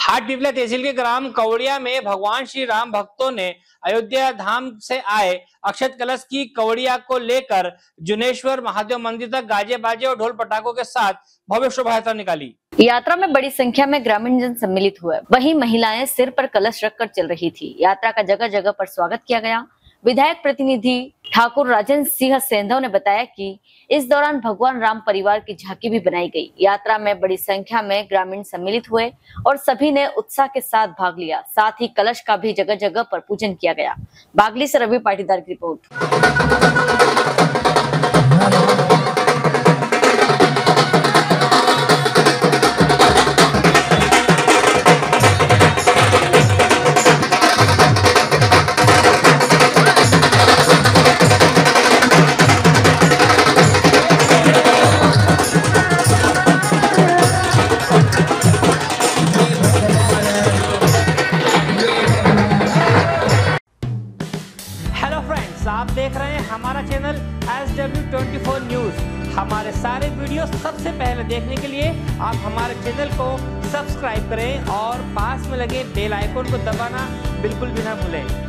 हाटपिपला तहसील के ग्राम कवड़िया में भगवान श्री राम भक्तों ने अयोध्या धाम से आए अक्षत कलश की कवड़िया को लेकर जुनेश्वर महादेव मंदिर तक गाजे बाजे और ढोल पटाखों के साथ भव्य शोभा यात्रा निकाली। यात्रा में बड़ी संख्या में ग्रामीण जन सम्मिलित हुए। वहीं महिलाएं सिर पर कलश रखकर चल रही थी। यात्रा का जगह जगह पर स्वागत किया गया। विधायक प्रतिनिधि ठाकुर राजेंद्र सिंह सेंधव ने बताया कि इस दौरान भगवान राम परिवार की झांकी भी बनाई गई। यात्रा में बड़ी संख्या में ग्रामीण सम्मिलित हुए और सभी ने उत्साह के साथ भाग लिया। साथ ही कलश का भी जगह जगह पर पूजन किया गया। बागली से रवि पाटीदार की रिपोर्ट। आप देख रहे हैं हमारा चैनल SW24 न्यूज। हमारे सारे वीडियो सबसे पहले देखने के लिए आप हमारे चैनल को सब्सक्राइब करें और पास में लगे बेल आइकन को दबाना बिल्कुल भी ना भूलें।